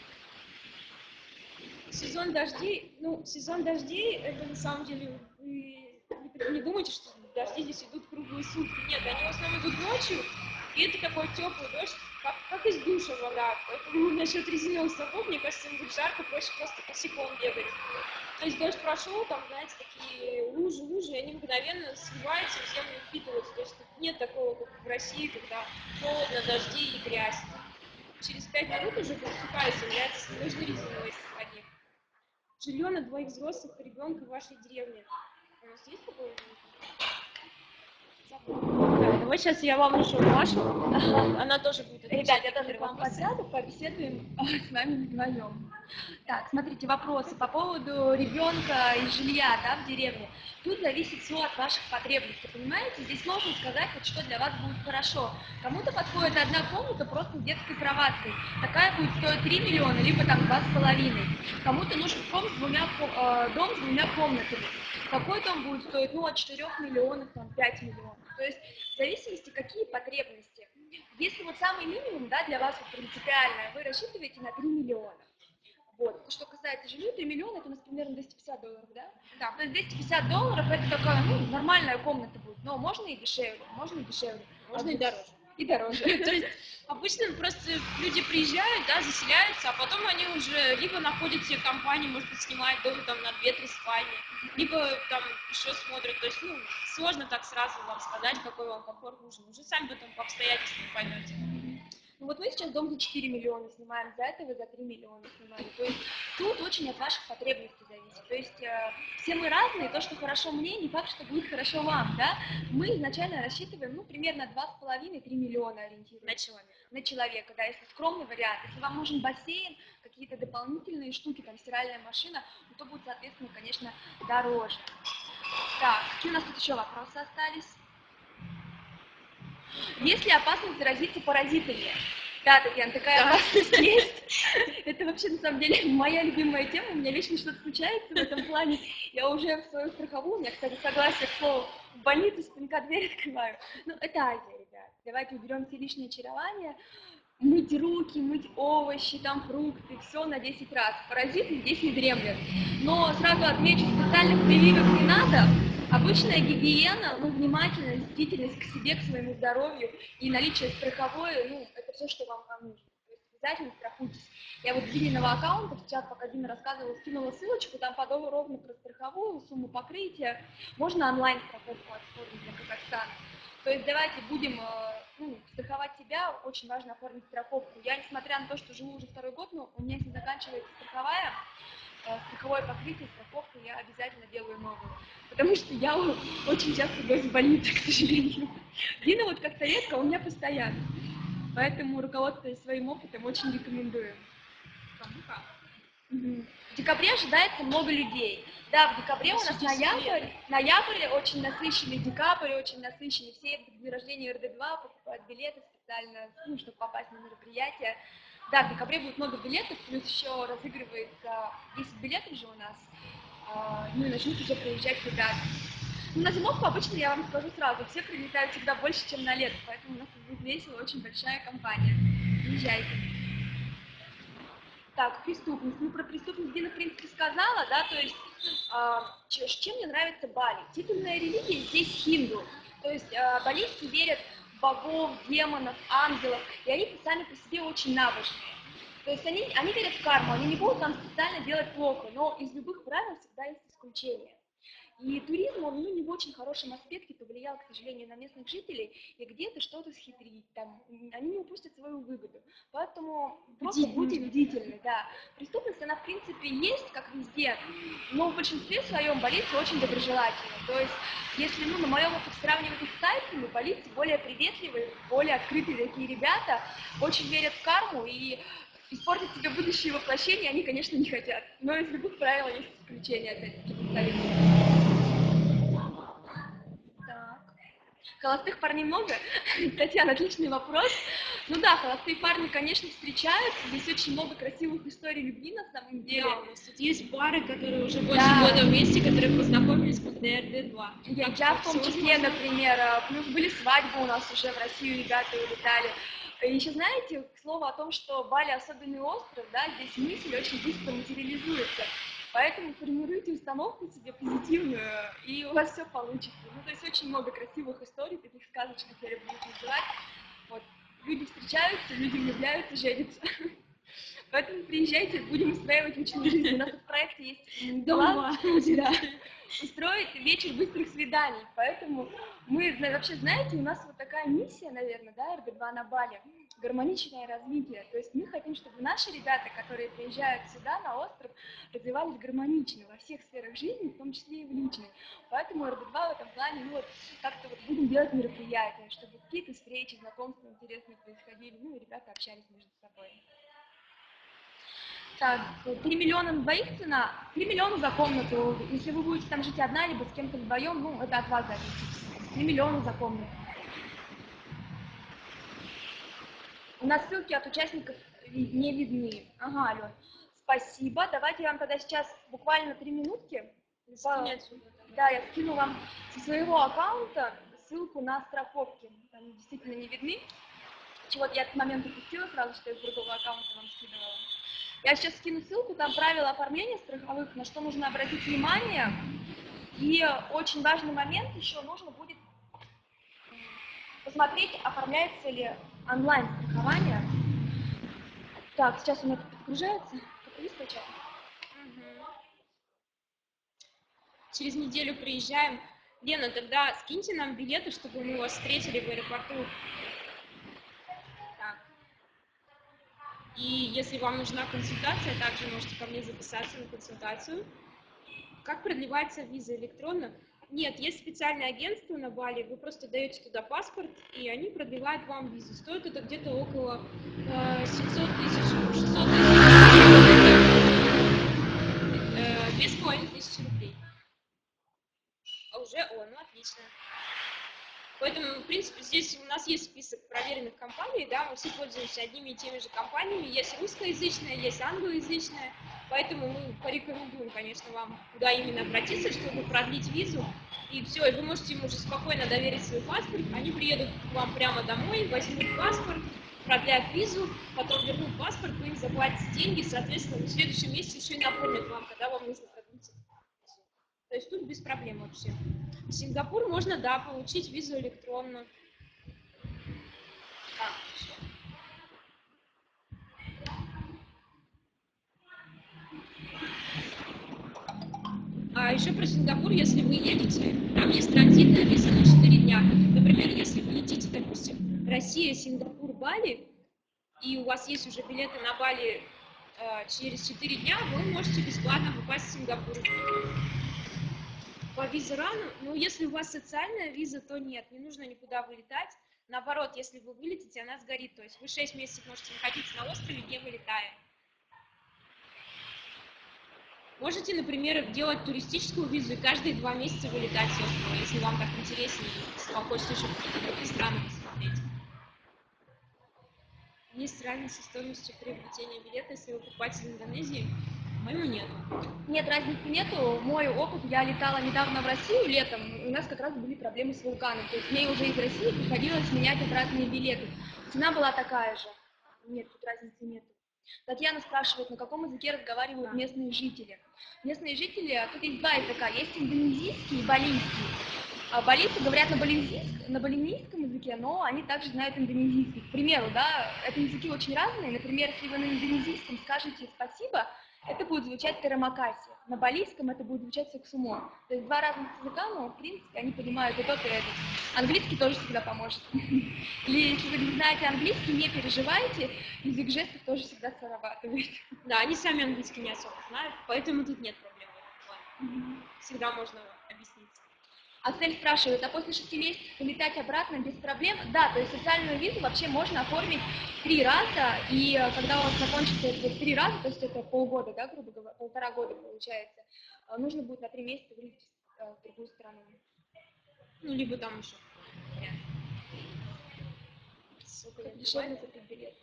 Сезон дождей, ну, сезон дождей, это на самом деле, вы не, не думайте, что дожди здесь идут круглые сутки. Нет, они в основном идут ночью, и это такой теплый дождь, как, как из душа вода. Поэтому насчет резиновых сапог, мне кажется, им будет жарко, проще просто босиком бегать. То есть дождь прошел, там, знаете, такие лужи, лужи, и они мгновенно сливаются, в землю впитываются. То есть нет такого, как в России, когда холодно, дожди и грязь. Через пять минут уже сухая земля, нужны резиновые сапоги. Жилье на двоих взрослых и ребенка в вашей деревне. У нас есть такое? Да, вот сейчас я вам нашел Машу, она тоже будет отвечать. Ребят, я тоже вам подсяду, побеседуем с вами вдвоем. Так, смотрите, вопросы по поводу ребенка и жилья, да, в деревне. Тут зависит все от ваших потребностей, понимаете? Здесь сложно сказать, вот, что для вас будет хорошо. Кому-то подходит одна комната просто с детской кроваткой. Такая будет стоить три миллиона, либо там два с половиной. Кому-то нужен дом с двумя, э, дом с двумя комнатами. Какой дом будет стоить, ну, от четырёх миллионов, там, пять миллионов. То есть в зависимости, какие потребности. Если вот самый минимум, да, для вас вот принципиальное, вы рассчитываете на три миллиона. Вот. Что касается жилья, три миллиона, это у нас примерно двести пятьдесят долларов, да? Да. То есть двести пятьдесят долларов это такая, ну, нормальная комната будет, но можно и дешевле, можно и дешевле. Можно а и дороже. И дороже. То есть обычно просто люди приезжают, да, заселяются, а потом они уже либо находят себе компанию, может быть, снимают дом там на две-три спальни, либо там еще смотрят. То есть, ну, сложно так сразу вам сказать, какой вам комфорт нужен. Уже сами потом по обстоятельствам поймете. Ну вот мы сейчас дом за четыре миллиона снимаем, за это вы за три миллиона снимали. То есть тут очень от ваших потребностей зависит. То есть э, все мы разные, то, что хорошо мне, не факт, что будет хорошо вам, да? Мы изначально рассчитываем, ну, примерно два с половиной-три миллиона ориентируемся. На человека. На человека, да, если скромный вариант. Если вам нужен бассейн, какие-то дополнительные штуки, там, стиральная машина, ну, то будет, соответственно, конечно, дороже. Так, какие у нас тут еще вопросы остались? Есть ли опасность заразиться паразитами? Да, Татьяна, такая опасность есть. Это вообще, на самом деле, моя любимая тема. У меня вечно что-то случается в этом плане. Я уже в свою страховую, у меня, кстати, согласие к слову, в больницу спинка дверь открываю. Ну, это Азия, ребят. Давайте уберем все лишние очарования. Мыть руки, мыть овощи, там фрукты, все на десять раз. Паразиты здесь не дремлят. Но сразу отмечу, специальных прививок не надо. Обычная гигиена, ну, внимательность, бдительность к себе, к своему здоровью и наличие страховой, ну, это все, что вам нужно. То есть обязательно страхуйтесь. Я вот с Дилиного аккаунта, в чат, пока Дина рассказывала, скинула ссылочку, там подобно ровно про страховую, сумму покрытия. Можно онлайн страховку оформить для Казахстана. То есть давайте будем ну, страховать себя, очень важно оформить страховку. Я, несмотря на то, что живу уже второй год, но у меня, если заканчивается страховая, страховое покрытие, страховку, я обязательно делаю новую. Потому что я очень часто даюсь в больнице, к сожалению. Дина вот как советка у меня постоянно. Поэтому, руководствуясь своим опытом, очень рекомендую. Угу. В декабре ожидается много людей. Да, в декабре у нас ноябрь, ноябрь очень насыщенный, декабрь очень насыщенный. Все к дню рождения эр дэ два покупают билеты специально, ну, чтобы попасть на мероприятие. Да, в декабре будет много билетов, плюс еще разыгрывается десять билетов же у нас. Ну и начнут уже приезжать ребята. Ну, на зимовку обычно, я вам скажу сразу, все прилетают всегда больше, чем на лето, поэтому у нас будет весело, очень большая компания. Приезжайте. Так, преступность. Ну, про преступность Дина, в принципе, сказала, да, то есть, э, чем мне нравится Бали? Титульная религия здесь хинду, то есть э, балийцы верят в богов, демонов, ангелов, и они сами по себе очень набожные. То есть они, они верят в карму, они не будут там специально делать плохо, но из любых правил всегда есть исключения. И туризм, он ну, не в очень хорошем аспекте повлиял, к сожалению, на местных жителей, и где-то что-то схитрить, там, они не упустят свою выгоду. Поэтому просто будьте бдительны, да. Преступность, она, в принципе, есть, как везде, но в большинстве своем балийцы очень доброжелательны. То есть, если ну, на моем опыте сравнивать их с тайцами, балийцы более приветливые, более открытые такие ребята, очень верят в карму, и испортить себе будущее воплощение они, конечно, не хотят. Но из любых правил есть исключения, опять-таки, повторюсь. Так. Холостых парней много? Татьяна, отличный вопрос. Ну да, холостые парни, конечно, встречаются. Здесь очень много красивых историй любви на самом деле. Да, у нас тут есть пары, которые уже больше Да. года вместе, которые познакомились благодаря эр дэ два. Я, Так я что в том всё числе, можно. например, плюс были свадьбы у нас уже в Россию, ребята улетали. Еще знаете, к слову о том, что Бали особенный остров, да, здесь мысль очень быстро материализуется. Поэтому формируйте установку себе позитивную, и у вас все получится. Ну, то есть очень много красивых историй, таких сказочных, я люблю их называть. Вот. Люди встречаются, люди влюбляются, женятся. Поэтому приезжайте, будем устраивать личную жизнь. У нас в проекте есть план, да, устроить вечер быстрых свиданий. Поэтому мы, вообще, знаете, у нас вот такая миссия, наверное, да, эр дэ два на Бали, гармоничное развитие. То есть мы хотим, чтобы наши ребята, которые приезжают сюда, на остров, развивались гармонично во всех сферах жизни, в том числе и в личной. Поэтому эр дэ два в этом плане, ну вот, как-то вот будем делать мероприятия, чтобы какие-то встречи, знакомства интересные происходили, ну и ребята общались между собой. Так, три миллиона на двоих цена, три миллиона за комнату. Если вы будете там жить одна, либо с кем-то вдвоем, ну, это от вас зависит. три миллиона за комнату. У нас ссылки от участников не видны. Ага, Алён, спасибо. Давайте я вам тогда сейчас буквально три минутки. Скинь отсюда. Да, я скину вам со своего аккаунта ссылку на страховки. Там действительно не видны. Вот я этот момент упустила сразу, что я с другого аккаунта вам скидывала. Я сейчас скину ссылку, там правила оформления страховых, на что нужно обратить внимание. И очень важный момент еще нужно будет посмотреть, оформляется ли онлайн-страхование. Так, сейчас у меня тут подгружается. Угу. Через неделю приезжаем. Лена, тогда скиньте нам билеты, чтобы мы вас встретили в аэропорту. Так. И если вам нужна консультация, также можете ко мне записаться на консультацию. Как продлевается виза электронно? Нет, есть специальное агентство на Бали, вы просто даете туда паспорт, и они продлевают вам визу. Стоит это где-то около э, семьсот тысяч, шестьсот тысяч, э, две с половиной тысячи рублей. А уже, о, ну отлично. Поэтому, в принципе, здесь у нас есть список проверенных компаний, да, мы все пользуемся одними и теми же компаниями, есть русскоязычная, есть англоязычная, поэтому мы порекомендуем, конечно, вам, куда именно обратиться, чтобы продлить визу, и все, и вы можете им уже спокойно доверить свой паспорт, они приедут к вам прямо домой, возьмут паспорт, продлят визу, потом вернут паспорт, вы им заплатите деньги, соответственно, в следующем месяце еще и напомнят вам, когда вам нужно продлить визу. То есть тут без проблем вообще. В Сингапур можно, да, получить визу электронно. А еще про Сингапур, если вы едете, там есть транзитная виза на четыре дня. Например, если вы летите, допустим, Россия, Сингапур, Бали, и у вас есть уже билеты на Бали э, через четыре дня, вы можете бесплатно попасть в Сингапур. По визирану, ну, если у вас социальная виза, то нет, не нужно никуда вылетать. Наоборот, если вы вылетите, она сгорит. То есть вы шесть месяцев можете находиться на острове, не вылетая. Можете, например, делать туристическую визу и каждые два месяца вылетать с острова, если вам так интереснее, если вам хочется еще какие-то другие страны посмотреть. Есть разница в стоимости приобретения билета, если вы покупаете в Индонезии? По-моему, нет. Нет, разницы нету. Мой опыт, я летала недавно в Россию летом, у нас как раз были проблемы с вулканом. То есть мне уже из России приходилось менять обратные билеты. Цена была такая же. Нет, тут разницы нету. Татьяна спрашивает, на каком языке разговаривают местные жители. Местные жители, тут есть два языка, есть индонезийский и балийский. А балийцы говорят на балинийском, на балинийском языке, но они также знают индонезийский. К примеру, да, это языки очень разные. Например, если вы на индонезийском скажете «спасибо», это будет звучать терамакаси. На балийском это будет звучать сексумо. То есть два разных языка, но в принципе они понимают и тот, и этот. Английский тоже всегда поможет. Или если вы не знаете английский, не переживайте, язык жестов тоже всегда срабатывает. Да, они сами английский не особо знают, поэтому тут нет проблем. Всегда можно объяснить. Аксель спрашивает, а после шести месяцев улетать обратно без проблем? Да, то есть социальную визу вообще можно оформить три раза, и когда у вас закончится эти три раза, то есть это полгода, да, грубо говоря, полтора года получается, нужно будет на три месяца вылететь в другую страну. Ну, либо там еще Как дешевле купить билеты?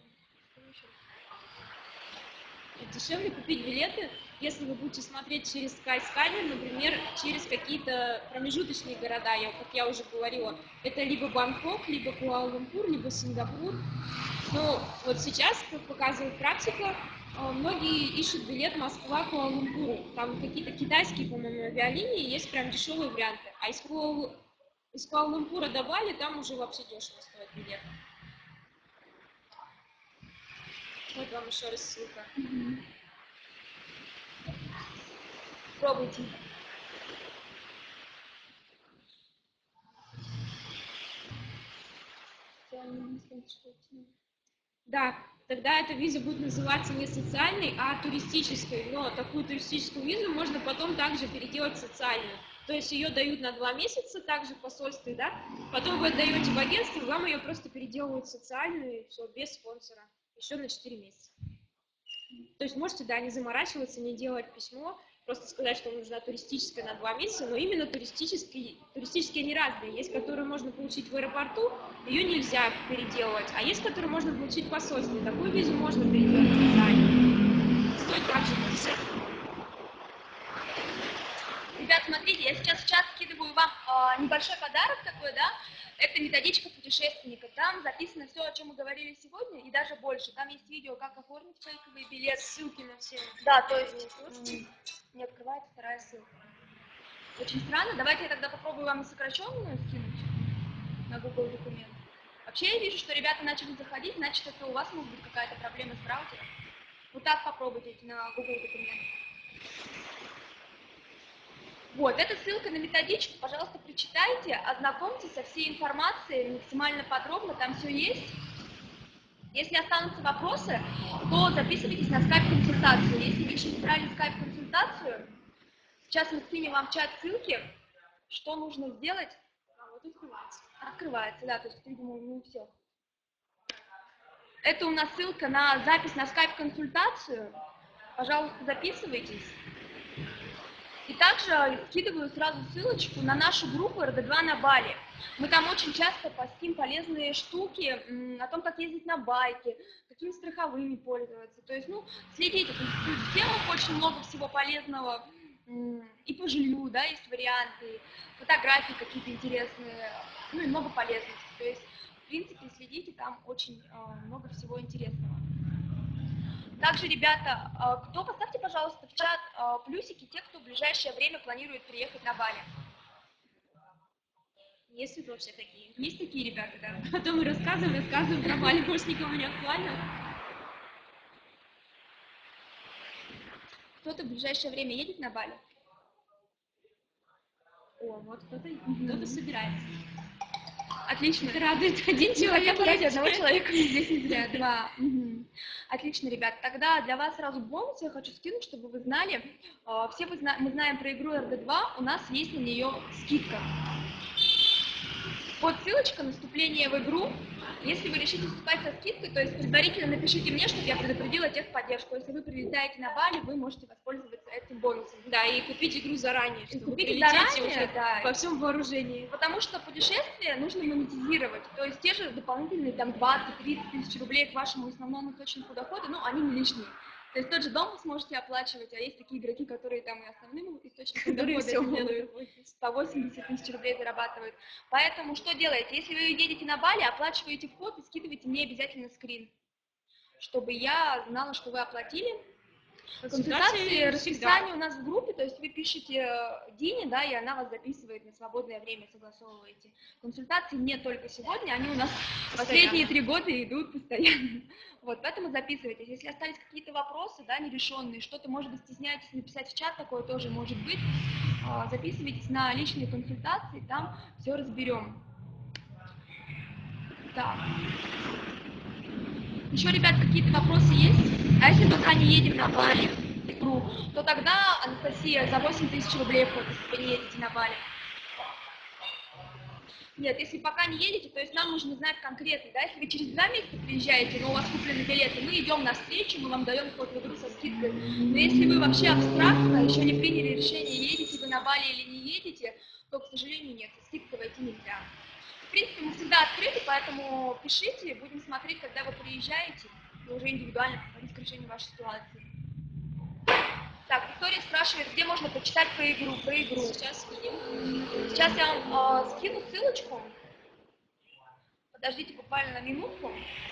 Дешевле купить билеты, если вы будете смотреть через Skyscanner, например, через какие-то промежуточные города, я, как я уже говорила, это либо Бангкок, либо Куала-Лумпур, либо Сингапур. Но вот сейчас, как показывает практика, многие ищут билет Москва-Куала-Лумпур. Там какие-то китайские, по-моему, авиалинии, есть прям дешевые варианты. А из Куала- из Куала-Лумпура до Бали там уже вообще дешево стоит билет. Вот вам еще раз ссылка. Угу. Пробуйте. Да, тогда эта виза будет называться не социальной, а туристической. Но такую туристическую визу можно потом также переделать в социальную. То есть ее дают на два месяца, также в посольстве, да? Потом вы отдаете в агентство, вам ее просто переделывают в социальную, и все, без спонсора. Еще на четыре месяца. То есть можете, да, не заморачиваться, не делать письмо, просто сказать, что вам нужна туристическая на два месяца, но именно туристические, туристические они разные. Есть, которые можно получить в аэропорту, ее нельзя переделывать, а есть, которые можно получить в посольстве. Такую визу можно переделать специально. Стоит также пятьдесят. Ребят, смотрите, я сейчас в чат скидываю вам э, небольшой подарок такой, да, это методичка путешественника, там записано все, о чем мы говорили сегодня, и даже больше, там есть видео, как оформить фейковый билет, Ссылки на все. Да, то есть не открывается вторая ссылка. Очень странно, давайте я тогда попробую вам сокращенную скинуть на Google документ. Вообще я вижу, что ребята начали заходить, значит это у вас может быть какая-то проблема с браузером. Вот так попробуйте на Google документ. Вот, это ссылка на методичку, пожалуйста, прочитайте, ознакомьтесь со всей информацией максимально подробно, там все есть. Если останутся вопросы, то записывайтесь на скайп-консультацию. Если вы еще не брали скайп-консультацию, сейчас мы скинем вам в чат ссылки, что нужно сделать. А, вот открывается. Открывается, да, то есть, видимо, ну все. Это у нас ссылка на запись на скайп-консультацию. Пожалуйста, записывайтесь. И также скидываю сразу ссылочку на нашу группу эр дэ два на Бали. Мы там очень часто постим полезные штуки о том, как ездить на байке, какими страховыми пользоваться. То есть, ну, следите, то есть, в темах очень много всего полезного. И по жилью, да, есть варианты, фотографии какие-то интересные, ну и много полезности. То есть, в принципе, следите, там очень э, много всего интересного. Также, ребята, э, кто, поставьте, пожалуйста, в чат э, плюсики, те, кто в ближайшее время планирует приехать на Бали. Есть тут вообще такие? Есть такие ребята, да. Потом мы рассказываем, рассказываем про Бали, может, никому не актуально. Кто-то в ближайшее время едет на Бали? О, вот кто-то, mm-hmm. кто-то собирается. Отлично. Это радует. Один человек. Ради одного человека здесь не зря. Два. Угу. Отлично, ребят. Тогда для вас сразу бонус я хочу скинуть, чтобы вы знали. Все вы зна- мы знаем про игру эр дэ два, у нас есть на нее скидка. Вот ссылочка на вступление в игру. Если вы решите вступать со скидкой, то есть предварительно напишите мне, чтобы я предупредила техподдержку. Если вы прилетаете на Бали, вы можете воспользоваться этим бонусом. Да, и купить игру заранее, чтобы купить вы заранее, уже да. во всем вооружении. Потому что путешествие нужно монетизировать. То есть те же дополнительные там двадцать-тридцать тысяч рублей к вашему основному источнику дохода, ну, они не лишние. То есть тот же дом вы сможете оплачивать, а есть такие игроки, которые там и основным источником дохода делают, по восемьдесят тысяч рублей зарабатывают. Поэтому что делаете? Если вы едете на Бали, оплачиваете вход и скидываете мне обязательно скрин, чтобы я знала, что вы оплатили. Консультации, расписание у нас в группе, то есть вы пишете Дине, да, и она вас записывает на свободное время, согласовываете. Консультации не только сегодня, они у нас постоянно. Последние три года идут постоянно. Вот, поэтому записывайтесь. Если остались какие-то вопросы, да, нерешенные, что-то, может быть, стесняетесь написать в чат, такое тоже может быть, записывайтесь на личные консультации, там все разберем. Так. Еще, ребят, какие-то вопросы есть? А если пока не едем на Бали, то тогда, Анастасия, за восемь тысяч рублей вход, если вы не едете на Бали. Нет, если пока не едете, то есть нам нужно знать конкретно, да, если вы через два месяца приезжаете, но у вас куплены билеты, мы идем навстречу, мы вам даем вход в игру со скидкой. Но если вы вообще абстрактно, еще не приняли решение, едете вы на Бали или не едете, то, к сожалению, нет, со скидкой войти нельзя. В принципе, мы всегда открыты, поэтому пишите, будем смотреть, когда вы приезжаете, и уже индивидуально подходить к решению вашей ситуации. Так, Виктория спрашивает, где можно почитать про игру, про игру. Сейчас видим. Сейчас я вам э, скину ссылочку. Подождите буквально на минутку.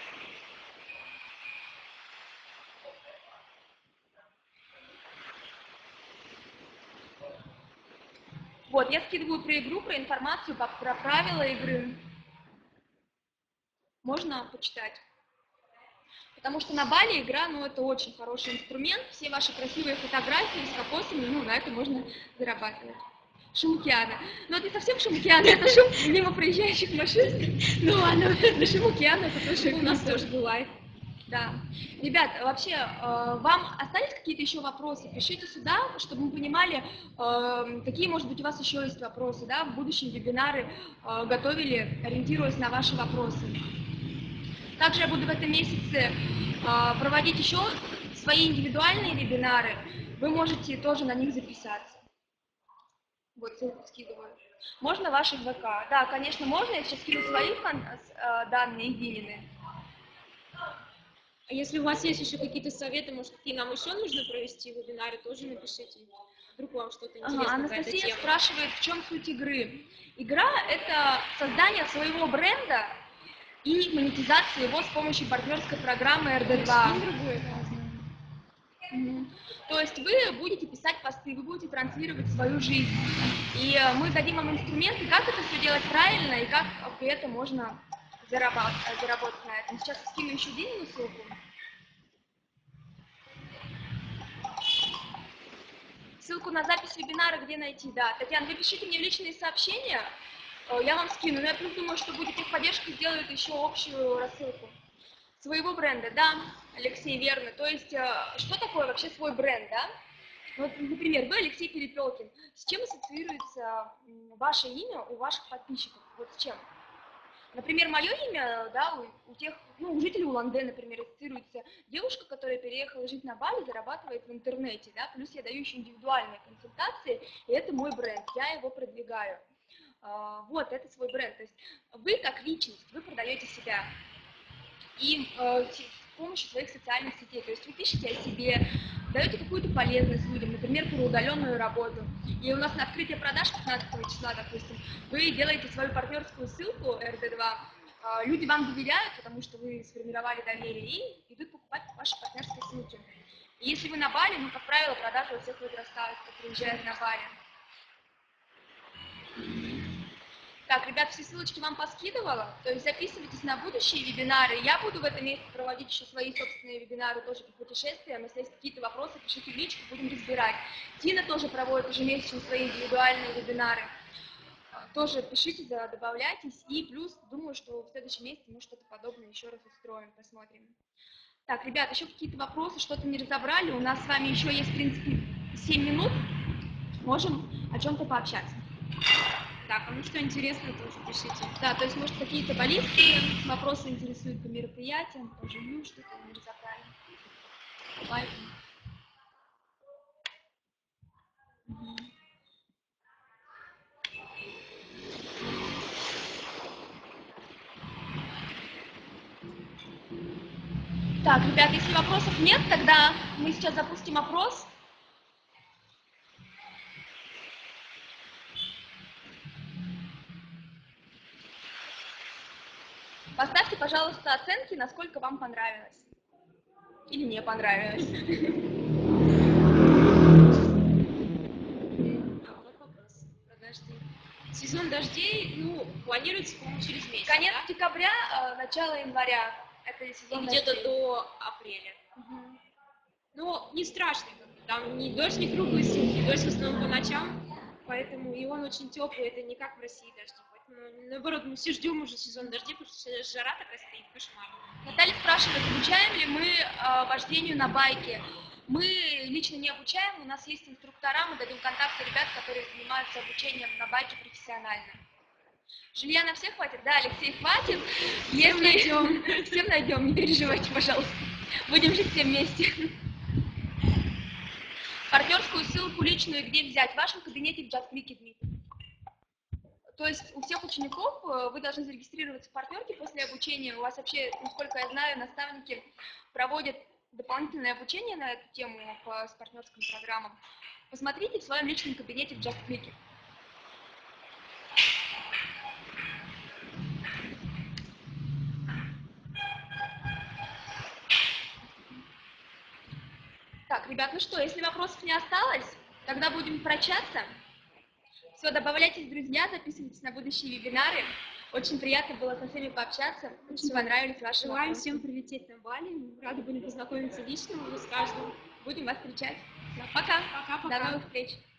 Вот, я скидываю про игру, про информацию, про, про правила игры. Можно почитать. Потому что на Бали игра, ну, это очень хороший инструмент. Все ваши красивые фотографии с кокосами, ну, на это можно зарабатывать. Шум океана. Ну, это не совсем шум океана, это шум мимо проезжающих машин. Ну, ладно, на шум океана это тоже У нас тоже бывает. Да. Ребят, вообще, э, вам остались какие-то еще вопросы? Пишите сюда, чтобы мы понимали, э, какие, может быть, у вас еще есть вопросы, да, в будущем вебинары э, готовили, ориентируясь на ваши вопросы. Также я буду в этом месяце э, проводить еще свои индивидуальные вебинары, вы можете тоже на них записаться. Вот, ссылку скидываю. Можно ваши ВК? Да, конечно, можно, я сейчас скину свои э, данные Динины. А если у вас есть еще какие-то советы, может, какие нам еще нужно провести вебинары, тоже напишите. Вдруг вам что-то интересное. Ага, Анастасия спрашивает, в чем суть игры. Игра – это создание своего бренда и монетизация его с помощью партнерской программы эр дэ два. Угу. То есть вы будете писать посты, вы будете транслировать свою жизнь. И мы дадим вам инструменты, как это все делать правильно и как при этом можно заработать, заработать на этом. Сейчас скину еще Динину ссылку. Ссылку на запись вебинара где найти? Да, Татьяна, вы пишите мне в личные сообщения, я вам скину. Но я думаю, что будет техподдержка, сделают еще общую рассылку. Своего бренда, да, Алексей, верно. То есть, что такое вообще свой бренд, да? Вот, например, вы Алексей Перепелкин. С чем ассоциируется ваше имя у ваших подписчиков? Вот с чем? Например, мое имя, да, у, у тех, ну, у жителей Улан-Удэ, например, ассоциируется девушка, которая переехала жить на Бали, зарабатывает в интернете, да, плюс я даю еще индивидуальные консультации, и это мой бренд, я его продвигаю. А, вот, это свой бренд, то есть вы как личность, вы продаете себя, и э, с помощью своих социальных сетей, то есть вы пишете о себе, даете какую-то полезность людям, например, про удаленную работу. И у нас на открытие продаж пятнадцатого числа, допустим, вы делаете свою партнерскую ссылку эр дэ два, люди вам доверяют, потому что вы сформировали доверие, и идут покупать ваши партнерские ссылки. И если вы на Бали, ну, как правило, продажи у всех возрастают, кто приезжает на Бали. Так, ребят, все ссылочки вам поскидывала, то есть записывайтесь на будущие вебинары. Я буду в этом месяце проводить еще свои собственные вебинары тоже по путешествиям. Если есть какие-то вопросы, пишите в личку, будем разбирать. Тина тоже проводит ежемесячно свои индивидуальные вебинары. Тоже пишите, добавляйтесь. И плюс, думаю, что в следующем месяце мы что-то подобное еще раз устроим, посмотрим. Так, ребят, еще какие-то вопросы, что-то не разобрали. У нас с вами еще есть, в принципе, семь минут. Можем о чем-то пообщаться. Да, кому что интересно, тоже пишите. Да, то есть, может, какие-то баллистские вопросы интересуют по мероприятиям, тоже, ну, что-то не разобрали. Поэтому. Угу. Так, ребят, если вопросов нет, тогда мы сейчас запустим опрос. Поставьте, пожалуйста, оценки, насколько вам понравилось. Или не понравилось. А, вот вопрос про дожди. Сезон дождей, ну, планируется, по-моему, через месяц, конец да? декабря, начало января. Это сезон и где-то дождей. до апреля. Угу. Но не страшно, там не дождь, не круглые сутки, дождь в основном по ночам, поэтому и он очень теплый, это не как в России дожди. Поэтому, наоборот, мы все ждем уже сезон дождей, потому что жара такая стоит, кошмар. Наталья спрашивает, обучаем ли мы э, вождению на байке. Мы лично не обучаем, у нас есть инструктора, мы дадим контакты ребят, которые занимаются обучением на байке профессионально. Жилья на всех хватит? Да, Алексей, хватит. Всем найдем. Всем найдем, не переживайте, пожалуйста. Будем жить все вместе. Партнерскую ссылку личную где взять? В вашем кабинете в JustClick, Дмитрий. То есть у всех учеников вы должны зарегистрироваться в партнерке после обучения. У вас вообще, насколько я знаю, наставники проводят дополнительное обучение на эту тему по, с партнерским программам. Посмотрите в своем личном кабинете в JustClick. Так, ребят, ну что, если вопросов не осталось, тогда будем прощаться. Все, добавляйтесь в друзья, записывайтесь на будущие вебинары. Очень приятно было со всеми пообщаться. Очень понравились ваши Желаю вопросы. всем прилететь на Бали. Рады были познакомиться лично с каждым. Будем вас встречать. Пока. Пока-пока. До новых встреч.